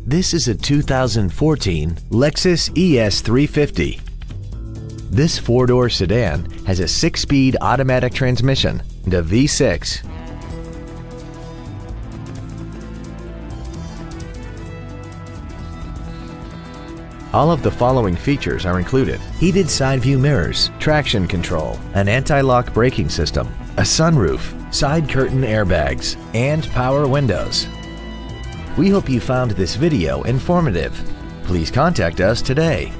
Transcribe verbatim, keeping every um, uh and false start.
This is a two thousand fourteen Lexus E S three fifty. This four-door sedan has a six-speed automatic transmission and a V six. All of the following features are included: heated side view mirrors, traction control, an anti-lock braking system, a sunroof, side curtain airbags, and power windows. We hope you found this video informative. Please contact us today.